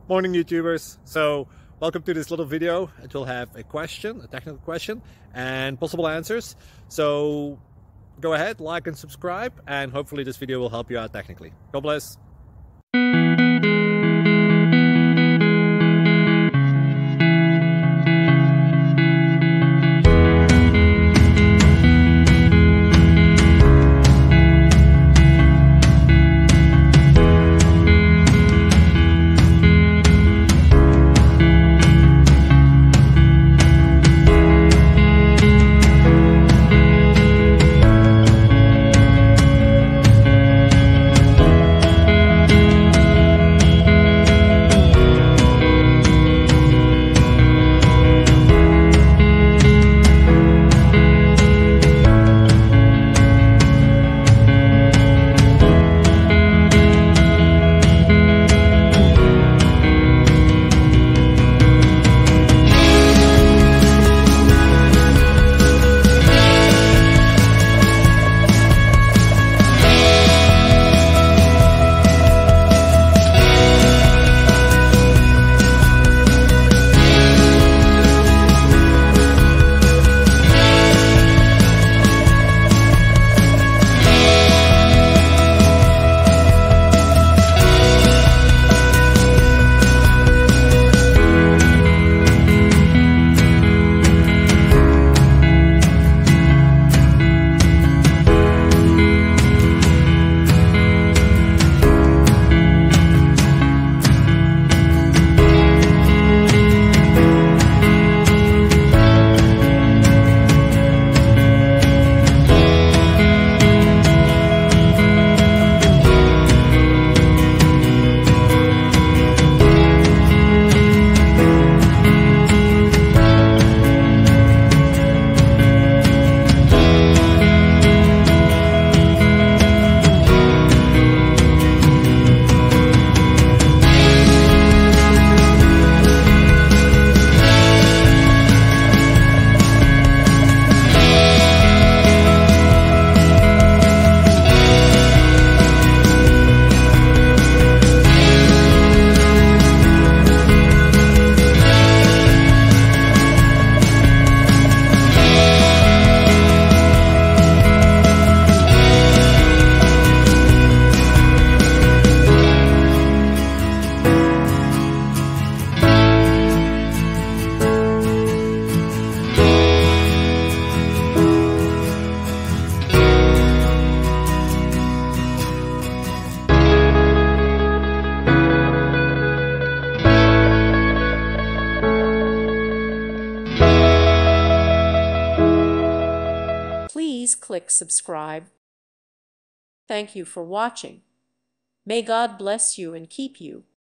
Morning YouTubers. So welcome to this little video. It will have a question, a technical question, and possible answers. So go ahead, like and subscribe, and hopefully this video will help you out technically. God bless. Please click subscribe. Thank you for watching. May God bless you and keep you.